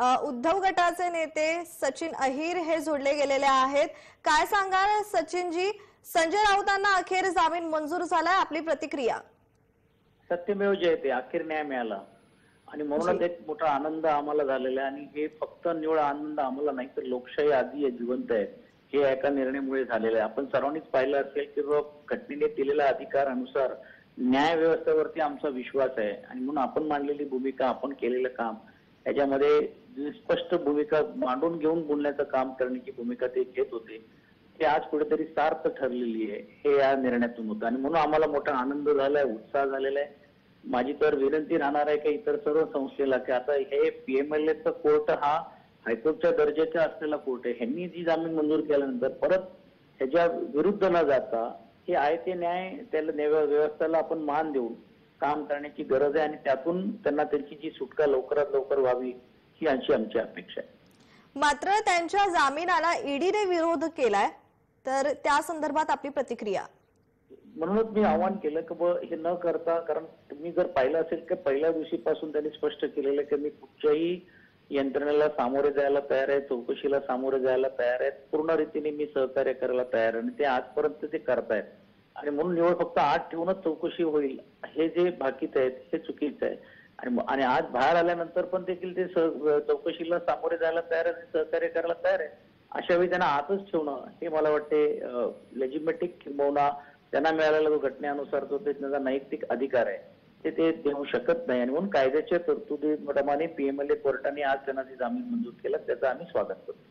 उद्धव गटाचे नेते सचिन अहिर हे जोडले गेलेले आहेत। काय सांगाल सचिनजी, संजय राऊतांना अखेर जामीन मंजूर झालाय, आपली प्रतिक्रिया? सत्यमेव जयते, अखेर न्याय मिळाला आणि म्हणूनच एक मोठा आनंद आम्हाला झालेला आहे। आणि हे फक्त निव्वळ आनंद आम्हाला नाही तर लोकशाही आधी जिवंत आहे हे एका निर्णयामुळे झालेलं आहे। आपण सर्वांनीच पाहिलं असेल की घटनेने दिलेल्या अधिकारानुसार न्याय व्यवस्थेवरती आमचा विश्वास आहे आणि म्हणून आपण मांडलेली भूमिका, आपण केलेलं काम याच्यामध्ये स्पष्ट भूमिका मांडून घेऊन बोलण्याचं काम करण्याची भूमिका ते घेत होते, ते आज कुठेतरी सार्थ ठरलेली आहे हे या निर्णयातून होतं। आणि म्हणून आम्हाला मोठा आनंद झालाय, उत्साह झालेला आहे। माझी तर विनंती राहणार आहे की इतर सर्व संस्थेला की आता हे पीएमएलएचा कोर्ट हा हायकोर्टच्या दर्जाचा असलेला कोर्ट आहे, ह्यांनी जी जामीन मंजूर केल्यानंतर परत ह्याच्या विरुद्ध न जाता हे आहे ते न्याय त्याला व्यवस्थेला आपण मान देऊन काम करण्याची गरज आहे आणि त्यातून त्यांना त्यांची जी सुटका लवकरात लवकर व्हावी ही आमची अपेक्षा आहे। मात्र त्यांच्या जामिनाला ईडीने विरोध केलाय, तर त्या संदर्भात आपली प्रतिक्रिया? म्हणूनच मी आवाहन केलं की हे न करता, कारण तुम्ही जर पाहिलं असेल की पहिल्या दिवशीपासून त्यांनी स्पष्ट केलेलं की मी कुठच्याही यंत्रणेला सामोरे जायला तयार आहे, चौकशीला सामोरे जायला तयार आहे, पूर्ण रीतीने मी सहकार्य करायला तयार आहे आणि ते आजपर्यंत ते करतायत। आणि म्हणून निवड फक्त आत ठेवूनच चौकशी होईल हे जे भाकीत आहेत हे चुकीचं आहे। आणि आज बाहेर आल्यानंतर पण देखील ते चौकशीला सामोरे जायला तयार आहे, सहकार्य करायला तयार आहे। अशा वेळी त्यांना आतच ठेवणं हे मला वाटते लेजिटिमेटिक किंबहुना त्यांना मिळालेला जो घटनेनुसार जो त्यांचा नैतिक अधिकार आहे ते देऊ शकत नाही। आणि म्हणून कायद्याच्या तरतुदीप्रमाणे पीएमएलए कोर्टाने आज त्यांना जी जामीन मंजूर केला त्याचं आम्ही स्वागत करतो।